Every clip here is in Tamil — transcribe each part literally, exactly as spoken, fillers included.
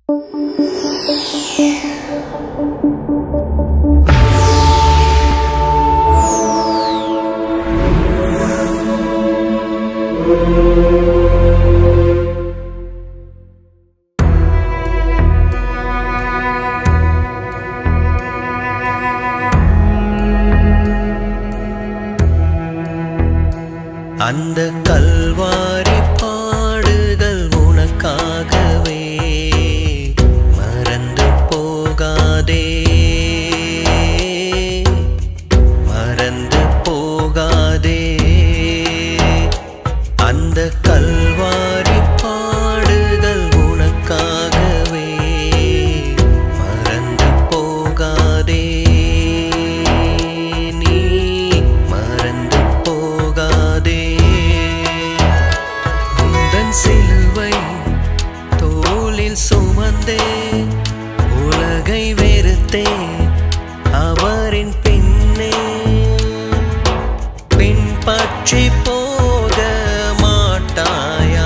அந்த கல்வாரி பாடுகள் உனக்காகவே மறந்து போகாதே, மறந்து போகாதே. அந்த கல்வாரி பாடுகள் உனக்காகவே மறந்து போகாதே, நீ மறந்து போகாதே. சிலுவை தோளில் சுமந்தே உலகை வெறுத்தே அவரின் பின்னே பின்பற்றி போக மாட்டாயா?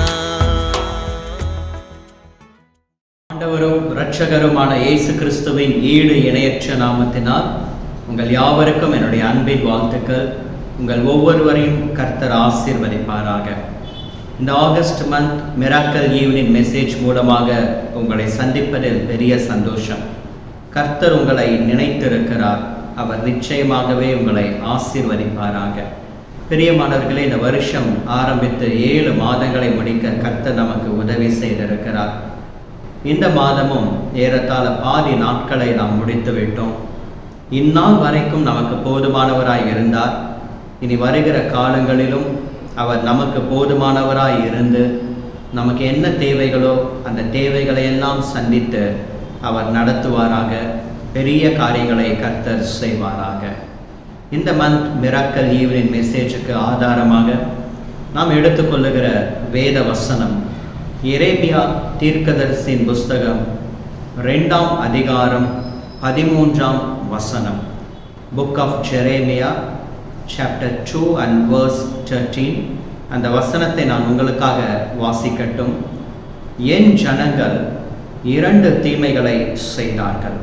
ஆண்டவரும் இரட்சகருமான இயேசு கிறிஸ்துவின் ஈடு இணையற்ற நாமத்தினால் உங்கள் யாவருக்கும் என்னுடைய அன்பின் வாழ்த்துக்கள். உங்கள் ஒவ்வொருவரையும் கர்த்தர் ஆசீர்வதிப்பாராக. இந்த August month miracle evening message மூலமாக உங்களை சந்திப்பதில் பெரிய சந்தோஷம். கர்த்தர் உங்களை நினைத்திருக்கிறார். அவர் நிச்சயமாகவே உங்களை ஆசீர்வதிப்பாராக. பிரியமானவர்களே, இந்த வருஷம் ஆரம்பித்து ஏழு மாதங்களை முடிக்க கர்த்தர் நமக்கு உதவி செய்திருக்கிறார். இந்த மாதமும் ஏறத்தாழ பாதி நாட்களை நாம் முடித்து விட்டோம். இந்நாள் வரைக்கும் நமக்கு போதுமானவராய் இருந்தார். இனி வருகிற காலங்களிலும் அவர் நமக்கு போதுமானவராய் இருந்து நமக்கு என்ன தேவைகளோ அந்த தேவைகளை எல்லாம் சந்தித்து அவர் நடத்துவாராக. பெரிய காரியங்களை கர்த்தர் செய்வாராக. இந்த மந்த் மிராக்கல் ஈவினிங் மெசேஜுக்கு ஆதாரமாக நாம் எடுத்துக்கொள்ளுகிற வேத வசனம் எரேமியா தீர்க்கதரிசியின் புஸ்தகம் ரெண்டாம் அதிகாரம் பதிமூன்றாம் வசனம். Book of Jeremiah chapter two and verse thirteen. அந்த வசனத்தை நான் உங்களுக்காக வாசிக்கட்டும். என் ஜனங்கள் இரண்டு தீமைகளை செய்தார்கள்.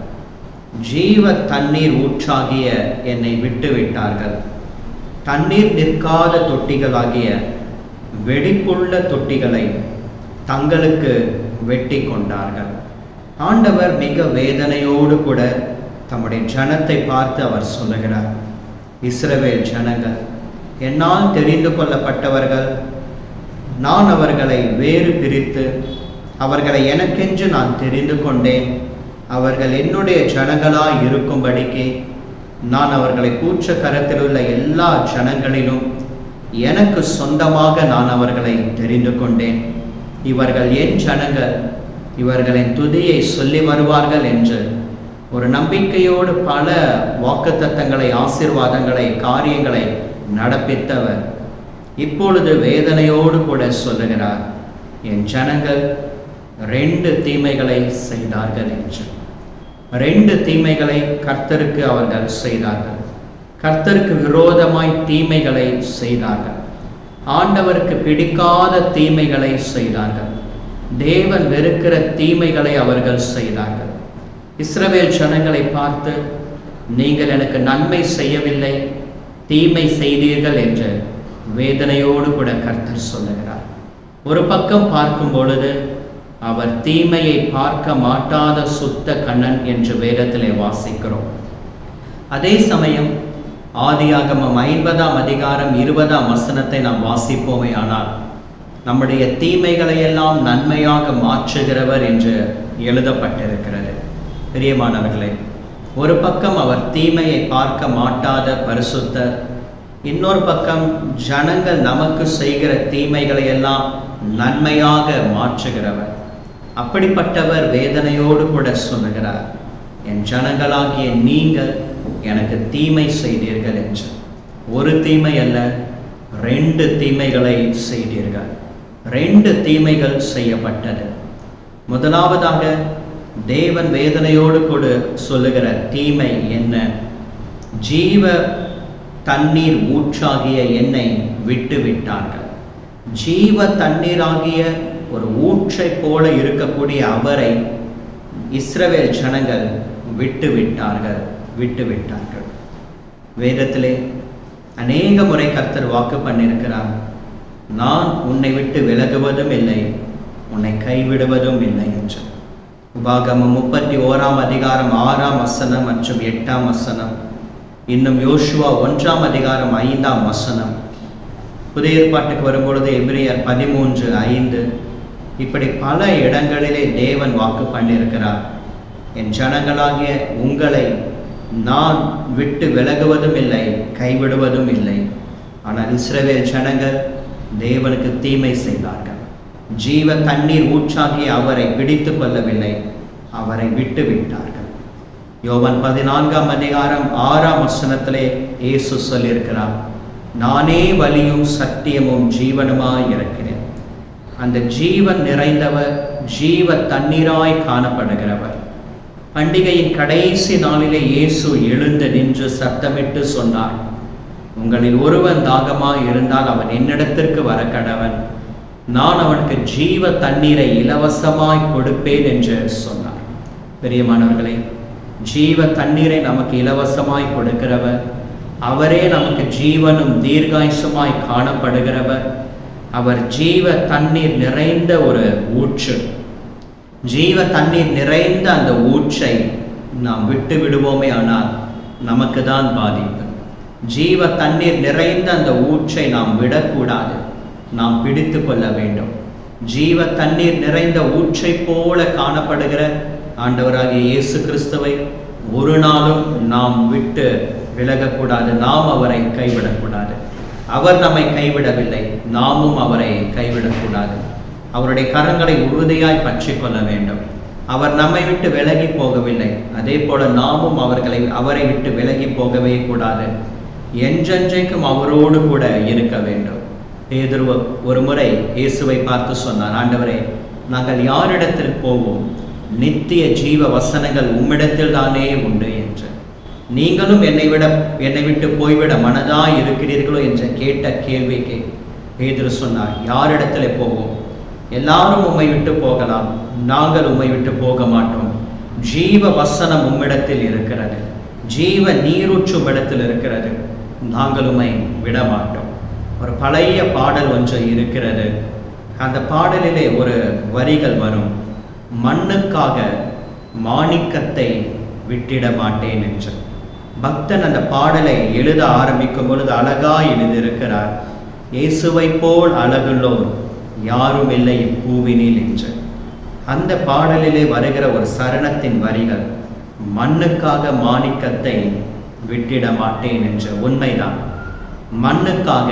ஜீவ தண்ணீர் ஊற்றாகிய என்னை விட்டு விட்டார்கள். தண்ணீர் நிற்காத தொட்டிகளாகிய வெடிப்புள்ள தொட்டிகளை தங்களுக்கு வெட்டி கொண்டார்கள். ஆண்டவர் மிக வேதனையோடு கூட தம்முடைய ஜனத்தை பார்த்து அவர் சொல்லுகிறார், இஸ்ரவேல் ஜனங்கள் என்னால் தெரிந்து கொள்ளப்பட்டவர்கள், நான் அவர்களை வேறு பிரித்து அவர்களை எனக்கென்று நான் தெரிந்து கொண்டேன். அவர்கள் என்னுடைய ஜனங்களாய் இருக்கும்படிக்கு நான் அவர்களை கூற்ற கரத்தில் உள்ள எல்லா ஜனங்களிலும் எனக்கு சொந்தமாக நான் அவர்களை தெரிந்து கொண்டேன். இவர்கள் என் ஜனங்கள், இவர்களின் துதியை சொல்லி வருவார்கள் என்று ஒரு நம்பிக்கையோடு பல வாக்குத்தத்தங்களை, ஆசீர்வாதங்களை, காரியங்களை நடப்பித்தவர் இப்பொழுது வேதனையோடு கூட சொல்லுகிறார், என் ஜனங்கள் ரெண்டு தீமைகளை செய்தார்கள் என்று. ரெண்டு தீமைகளை கர்த்தருக்கு அவர்கள் செய்தார்கள். கர்த்தருக்கு விரோதமாய் தீமைகளை செய்தார்கள். ஆண்டவருக்கு பிடிக்காத தீமைகளை செய்தார்கள். தேவன் வெறுக்கிற தீமைகளை அவர்கள் செய்தார்கள். இஸ்ரவேல் ஜனங்களை பார்த்து, நீங்கள் எனக்கு நன்மை செய்யவில்லை, தீமை செய்தீர்கள் என்று வேதனையோடு கூட கர்த்தர் சொல்லுகிறார். ஒரு பக்கம் பார்க்கும் பொழுது அவர் தீமையை பார்க்க மாட்டாத சுத்த கண்ணன் என்று வேதத்திலே வாசிக்கிறோம். அதே சமயம் ஆதியாகமம் ஐம்பதாம் அதிகாரம் இருபதாம் வசனத்தை நாம் வாசிப்போமே ஆனால், நம்முடைய தீமைகளை எல்லாம் நன்மையாக மாற்றுகிறவர் என்று எழுதப்பட்டிருக்கிறது. பிரியமானவர்களே, ஒரு பக்கம் அவர் தீமையை பார்க்க மாட்டாத பரிசுத்தர், இன்னொரு பக்கம் ஜனங்கள் நமக்கு செய்கிற தீமைகளை எல்லாம் நன்மையாக மாற்றுகிறவர். அப்படிப்பட்டவர் வேதனையோடு கூட சொல்லுகிறார், என் ஜனங்களாகிய நீங்கள் எனக்கு தீமை செய்தீர்கள் என்று. ஒரு தீமை அல்ல, ரெண்டு தீமைகளை செய்தீர்கள். ரெண்டு தீமைகள் செய்யப்பட்டது. முதலாவதாக தேவன் வேதனையோடு கூட சொல்லுகிற தீமை என்ன? ஜீவ தண்ணீர் ஊற்றாகிய என்னை விட்டு விட்டார்கள். ஜீவ தண்ணீராகிய ஒரு ஊற்றை போல இருக்கக்கூடிய அவரை இஸ்ரவேல் ஜனங்கள் விட்டு விட்டார்கள் விட்டு விட்டார்கள். வேதத்திலே அநேக முறை கர்த்தர் வாக்கு பண்ணியிருக்கிறார், நான் உன்னை விட்டு விலகுவதும் இல்லை, உன்னை கைவிடுவதும் இல்லை என்று. உபாகமம் முப்பத்தி ஓராம் அதிகாரம் ஆறாம் வசனம் மற்றும் எட்டாம் வசனம், இன்னும் யோசுவா ஒன்றாம் அதிகாரம் ஐந்தாம் வசனம், புதிய ஏற்பாட்டுக்கு வரும்பொழுது எபிரேயர் பதிமூன்று ஐந்து, இப்படி பல இடங்களிலே தேவன் வாக்கு பண்ணியிருக்கிறார், என் ஜனங்களாகிய உங்களை நான் விட்டு விலகுவதும் இல்லை, கைவிடுவதும் இல்லை. ஆனால் இஸ்ரவேல் ஜனங்கள் தேவனுக்கு தீமை செய்தார்கள். ஜீவ தண்ணீர் ஊற்றாகிய அவரை பிடித்து கொள்ளவில்லை, அவரை விட்டு விட்டார்கள். யோவான் பதினான்காம் அதிகாரம் ஆறாம் வசனத்திலே இயேசு சொல்லியிருக்கிறார், நானே வழியும் சத்தியமும் ஜீவனுமாய் இருக்கிறேன். அந்த ஜீவன் நிறைந்தவர், ஜீவ தண்ணீராய் காணப்படுகிறவர். பண்டிகையின் கடைசி நாளிலே இயேசு எழுந்து நின்று சத்தமிட்டு சொன்னார், உங்களில் ஒருவன் தாகமாய் இருந்தால் அவன் என்னிடத்திற்கு வர கடவன், நான் அவனுக்கு ஜீவ தண்ணீரை இலவசமாய் கொடுப்பேன் என்று சொன்னார். பிரியமானவர்களே, ஜீவ தண்ணீரை நமக்கு இலவசமாய் கொடுக்கிறவர், அவரே நமக்கு ஜீவனும் தீர்காயுசுமாய் காணப்படுகிறவர். அவர் ஜீவ தண்ணீர் நிறைந்த ஒரு ஊற்று. ஜீவ தண்ணீர் நிறைந்த அந்த ஊற்றை நாம் விட்டு விடுவோமே ஆனால் நமக்கு தான் பாதிப்பு. ஜீவ தண்ணீர் நிறைந்த அந்த ஊற்றை நாம் விடக்கூடாது, நாம் பிடித்து கொள்ள வேண்டும். ஜீவ தண்ணீர் நிறைந்த ஊற்றை போல காணப்படுகிற ஆண்டவராகிய இயேசு கிறிஸ்துவை ஒரு நாளும் நாம் விட்டு விலகக்கூடாது, நாம் அவரை கைவிடக்கூடாது. அவர் நம்மை கைவிடவில்லை, நாமும் அவரை கைவிடக்கூடாது. அவருடைய கரங்களை உறுதியாய் பற்றி கொள்ள வேண்டும். அவர் நம்மை விட்டு விலகி போகவில்லை, அதே போல நாமும் அவர்களை அவரை விட்டு விலகி போகவே கூடாது. என்றென்றைக்கும் அவரோடு கூட இருக்க வேண்டும். பேதுரு ஒரு முறை இயேசுவை பார்த்து சொன்னார், ஆண்டவரே, நாங்கள் யாரிடத்தில் போவோம்? நித்திய ஜீவ வசனங்கள் உம்மிடத்தில் தானே உண்டு என்று. நீங்களும் என்னை விட என்னை விட்டு போய்விட மனதாய் இருக்கிறீர்களோ என்ற கேட்ட கேள்விக்கு பேதுரு சொன்னார், யாரிடத்தில் போவோம்? எல்லாரும் உம்மை விட்டு போகலாம், நாங்கள் உம்மை விட்டு போக மாட்டோம். ஜீவ வசனம் உம்மிடத்தில் இருக்கிறது, ஜீவ நீரூற்றும் இடத்தில் இருக்கிறது, நாங்கள் உம்மை விட மாட்டோம். ஒரு பழைய பாடல் ஒன்று இருக்கிறது. அந்த பாடலிலே ஒரு வரிகள் வரும், மண்ணுக்காக மாணிக்கத்தை விட்டிட மாட்டேன் என்று. பக்தன் அந்த பாடலை எழுத ஆரம்பிக்கும் பொழுது அழகாய் எழுதியிருக்கிறார், இயேசுவை போல் அழகுள்ளோர் யாரும் இல்லை இப்பூவினில் என்று. அந்த பாடலிலே வருகிற ஒரு சரணத்தின் வரிகள், மண்ணுக்காக மாணிக்கத்தை விட்டிட மாட்டேன் என்று. உண்மைதான், மண்ணுக்காக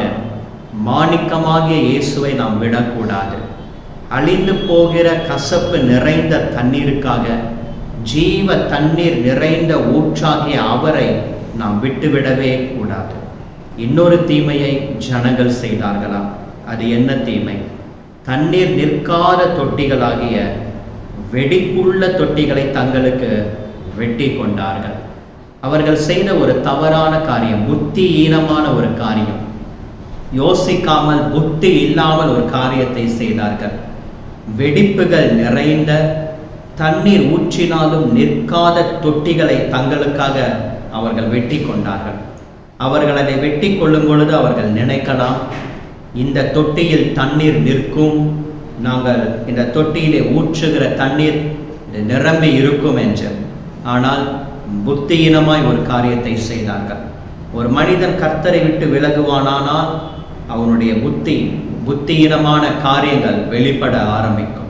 மாணிக்கமாகிய இயேசுவை நாம் விடக்கூடாது. அழிந்து போகிற கசப்பு நிறைந்த தண்ணீருக்காக ஜீவ தண்ணீர் நிறைந்த ஊற்றாகிய அவரை நாம் விட்டுவிடவே கூடாது. இன்னொரு தீமையை ஜனங்கள் செய்தார்களா? அது என்ன தீமை? தண்ணீர் நிற்காத தொட்டிகளாகிய வெடிப்புள்ள தொட்டிகளை தங்களுக்கு வெட்டி கொண்டார்கள். அவர்கள் செய்த ஒரு தவறான காரியம், புத்தியீனமான ஒரு காரியம். யோசிக்காமல், புத்தி இல்லாமல் ஒரு காரியத்தை செய்தார்கள். வெடிப்புகள் நிறைந்த, தண்ணீர் ஊற்றினாலும் நிற்காத தொட்டிகளை தங்களுக்காக அவர்கள் வெட்டி கொண்டார்கள். அவர்கள் அதை வெட்டி கொள்ளும் பொழுது அவர்கள் நினைக்கலாம், இந்த தொட்டியில் தண்ணீர் நிற்கும், நாங்கள் இந்த தொட்டியிலே ஊற்றுகிற தண்ணீர் நிரம்பி இருக்கும் என்று. ஆனால் புத்தியீனமாய் ஒரு காரியத்தை செய்தார்கள். ஒரு மனிதன் கர்த்தரை விட்டு விலகுவானானால் அவனுடைய புத்தி புத்தியீனமான காரியங்கள் வெளிப்பட ஆரம்பிக்கும்.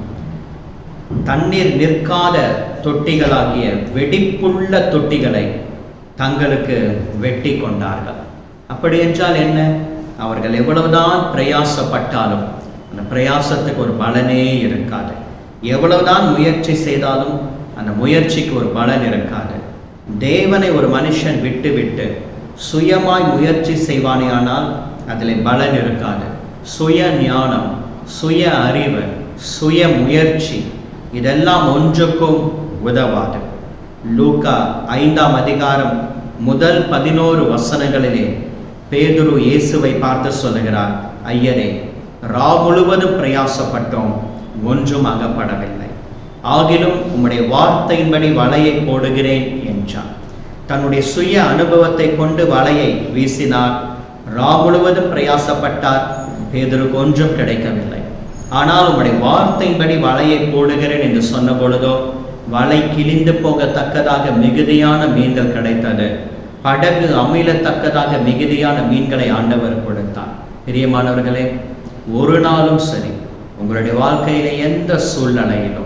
தண்ணீர் நிற்காத தொட்டிகளாகிய வெடிப்புள்ள தொட்டிகளை தங்களுக்கு வெட்டி கொண்டார்கள். அப்படி என்றால் என்ன? அவர்கள் எவ்வளவுதான் பிரயாசப்பட்டாலும் அந்த பிரயாசத்துக்கு ஒரு பலனே இருக்காது. எவ்வளவுதான் முயற்சி செய்தாலும் அந்த முயற்சிக்கு ஒரு பலன் இருக்காது. தேவனை ஒரு மனுஷன் விட்டு விட்டு சுயமாய் முயற்சி செய்வானே ஆனால் அதில் பலன் இருக்காது. சுய ஞானம், சுய அறிவு, சுய முயற்சி இதெல்லாம் ஒன்றுக்கும் உதவாது. லூக்கா ஐந்தாம் அதிகாரம் முதல் பதினோரு வசனங்களிலே பேதுரு இயேசுவை பார்த்து சொல்லுகிறார், ஐயரே, ரா முழுவதும் பிரயாசப்பட்டோம், ஒன்றும் அகப்படவில்லை. ஆகிலும் உம்முடைய வார்த்தையின்படி வலையை போடுகிறேன் என்றான். தன்னுடைய சுய அனுபவத்தை கொண்டு வலையை வீசினார். ரா முழுவதும் பிரயாசப்பட்டார். பேதுருக்கு ஒன்றும் கிடைக்கவில்லை. ஆனால் உம்முடைய வார்த்தையின்படி வலையை போடுகிறேன் என்று சொன்ன பொழுதோ வலை கிழிந்து போகத்தக்கதாக மிகுதியான மீன்கள் கிடைத்தது. படகு அமிழத்தக்கதாக மிகுதியான மீன்களை ஆண்டவர் கொடுத்தார். பிரியமானவர்களே, ஒரு நாளும் சரி, உங்களுடைய வாழ்க்கையில எந்த சூழ்நிலையிலும்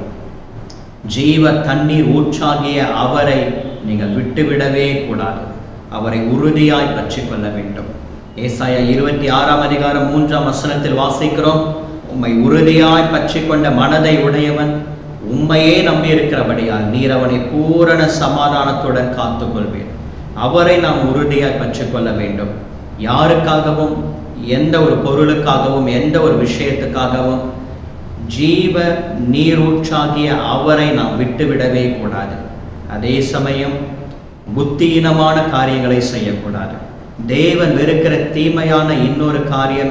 ஜீவ தண்ணீர் ஊற்றாகிய அவரை நீங்கள் விட்டுவிடவே கூடாது. அவரை உறுதியாய் பற்றி கொள்ள வேண்டும். ஏசாயா இருபத்தி ஆறாம் அதிகாரம் மூன்றாம் வசனத்தில் வாசிக்கிறோம், உம்மை உறுதியாய் பற்றி கொண்ட மனதை உடையவன் உம்மையே நம்பியிருக்கிறபடியால் நீர் அவனை பூரண சமாதானத்துடன் காத்து கொள்வேன். அவரை நாம் உறுதியாய் பற்றி கொள்ள வேண்டும். யாருக்காகவும், எந்த ஒரு பொருளுக்காகவும், எந்த ஒரு விஷயத்துக்காகவும் ஜீவ நீரூற்றாகிய அவரை நாம் விட்டுவிடவே கூடாது. அதே சமயம் புத்தியினமான காரியங்களை செய்யக்கூடாது. தேவன் வெறுக்கிற தீமையான இன்னொரு காரியம்,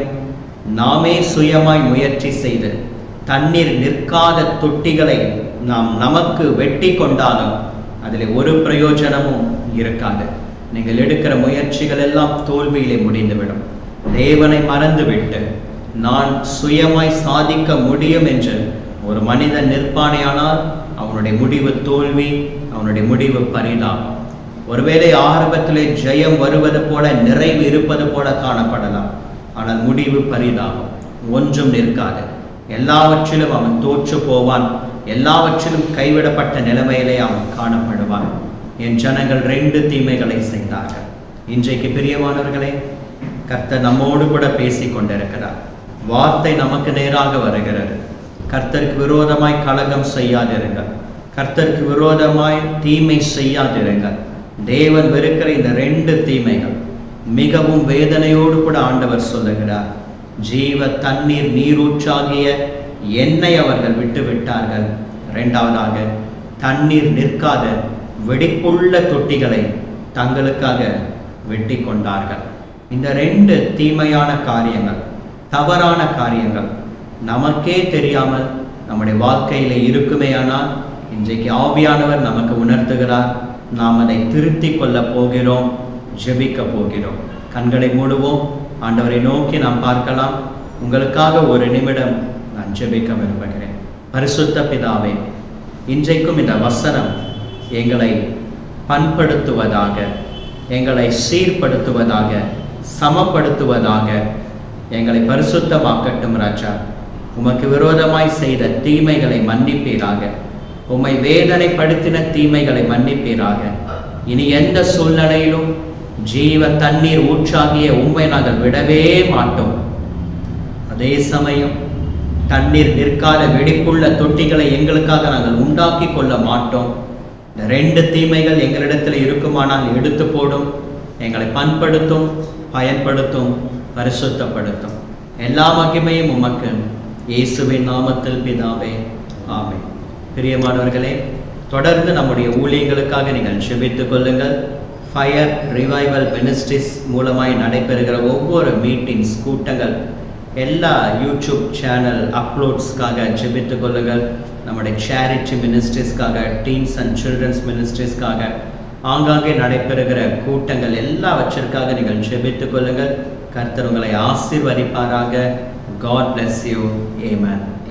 நாமே சுயமாய் முயற்சி செய்து தண்ணீர் நிற்காத தொட்டிகளை நாம் நமக்கு வெட்டி கொண்டாலும் அதில் ஒரு பிரயோஜனமும் இருக்காது. நீங்கள் எடுக்கிற முயற்சிகள் எல்லாம் தோல்வியிலே முடிந்துவிடும். தேவனை மறந்துவிட்டு நான் சுயமாய் சாதிக்க முடியும் என்று ஒரு மனிதன் நிற்பானேயானால் அவனுடைய முடிவு தோல்வி, அவனுடைய முடிவு பரிதாபம். ஒருவேளை ஆரம்பத்திலே ஜெயம் வருவது போல, நிறைவு இருப்பது போல காணப்படலாம். ஆனால் முடிவு பரிதாபம். ஒன்றும் நிற்காது. எல்லாவற்றிலும் அவன் தோற்று போவான். எல்லாவற்றிலும் கைவிடப்பட்ட நிலைமையிலே அவன் காணப்படுவான். என் ஜனங்கள் ரெண்டு தீமைகளை செய்தார்கள். இன்றைக்கு பிரியமானவர்களே, கர்த்தர் நம்மோடு கூட பேசி கொண்டிருக்கிறார். வார்த்தை நமக்கு நேராக வருகிறது. கர்த்தருக்கு விரோதமாய் கலகம் செய்யாதிருங்கள். கர்த்தருக்கு விரோதமாய் தீமை செய்யாதிருங்கள். தேவன் வெறுக்கிற இந்த ரெண்டு தீமைகள் மிகவும் வேதனையோடு கூட ஆண்டவர் சொல்லுகிறார். ஜீவ தண்ணீர் நீரூற்றாகிய என்னை அவர்கள் விட்டு விட்டார்கள். இரண்டாவதாக, தண்ணீர் நிற்காத வெடிப்புள்ள தொட்டிகளை தங்களுக்காக வெட்டி கொண்டார்கள். இந்த ரெண்டு தீமையான காரியங்கள், தவறான காரியங்கள் நமக்கே தெரியாமல் நம்முடைய வாழ்க்கையில இருக்குமேயானால் இன்றைக்கு ஆவியானவர் நமக்கு உணர்த்துகிறார். நாம் அதை திருத்தி கொள்ள போகிறோம், ஜெபிக்க போகிறோம். கண்களை மூடுவோம். ஆண்டவரை நோக்கி நாம் பார்க்கலாம். உங்களுக்காக ஒரு நிமிடம் நான் ஜெபிக்க விரும்புகிறேன். பரிசுத்த பிதாவே, இன்றைக்கும் இந்த வசனம் எங்களை பண்படுத்துவதாக, எங்களை சீர்படுத்துவதாக, சமப்படுத்துவதாக, எங்களை பரிசுத்தமாக்கட்டும் ராஜா. உமக்கு விரோதமாய் செய்த தீமைகளை மன்னிப்பீராக. உம்மை வேதனைப்படுத்தின தீமைகளை மன்னிப்பீராக. இனி எந்த சூழ்நிலையிலும் ஜீவ தண்ணீர் ஊற்றாகிய உம்மை நாங்கள் விடவே மாட்டோம். அதே சமயம் தண்ணீர் நிற்காத வெடிப்புள்ள தொட்டிகளை எங்களுக்காக நாங்கள் உண்டாக்கி கொள்ள மாட்டோம். இந்த ரெண்டு தீமைகள் எங்களிடத்தில் இருக்குமானால் எடுத்து போடும். எங்களை பண்படுத்தும், பயன்படுத்தும், பரிசுத்தப்படுத்தும். எல்லா மகிமையும் உமக்கு. இயேசுவின் நாமத்தில் பிதாவே, ஆமென். பிரியமானவர்களே, தொடர்ந்து நம்முடைய ஊழியங்களுக்காக நீங்கள் ஜெபித்துக் கொள்ளுங்கள். ஃபயர் ரிவைவல் மினிஸ்ட்ரிஸ் மூலமாய் நடைபெறுகிற ஒவ்வொரு மீட்டிங்ஸ், கூட்டங்கள், எல்லா யூடியூப் சேனல் அப்லோட்ஸ்க்காக ஜெபித்துக் கொள்ளுங்கள். நம்முடைய சேரிட்டி மினிஸ்ட்ரிஸ்க்காக, டீன்ஸ் அண்ட் சில்ட்ரன்ஸ் மினிஸ்ட்ரிஸ்க்காக, ஆங்காங்கே நடைபெறுகிற கூட்டங்கள் எல்லாவற்றிற்காக நீங்கள் ஜெபித்துக் கொள்ளுங்கள். கர்த்தர் உங்களை ஆசீர்வதிப்பாராக. God bless you. Amen.